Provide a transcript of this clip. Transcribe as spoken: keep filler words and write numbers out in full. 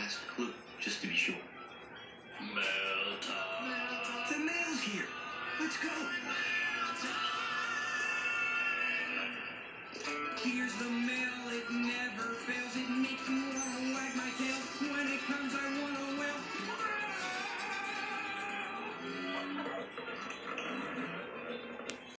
last clue, just to be sure. Mail time. The mail's here. Let's go. Here's the mail, it never fails, it makes you